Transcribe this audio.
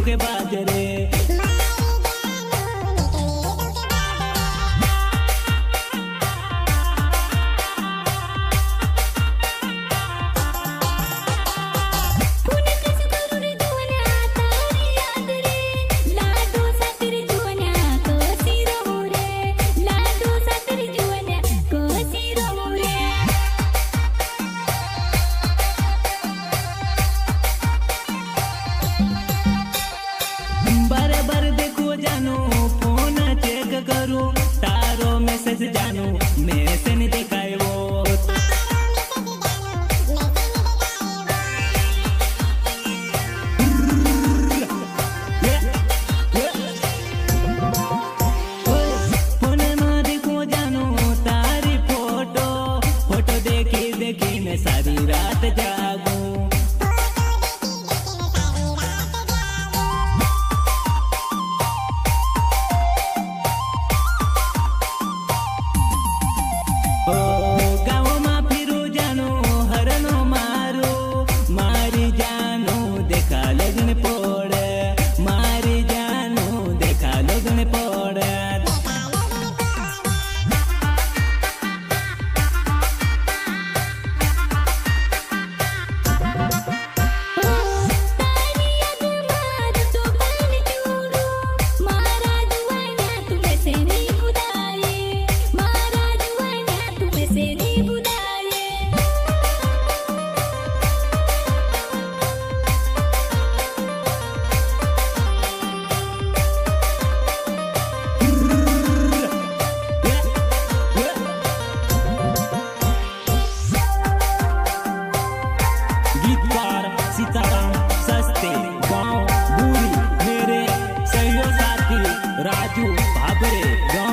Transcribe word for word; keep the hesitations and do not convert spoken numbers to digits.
के बाजरे बर देखो जानू फोन चेक करूं तारो मैसेज जानू मैसेज देखाय वो फोन में देखो जानू तारी फोटो फोटो देखी देखी मैं सारी रात जागूं सीताराम सस्ते गांव बूढ़ी मेरे सहयोग साथी राजू भाबरे गांव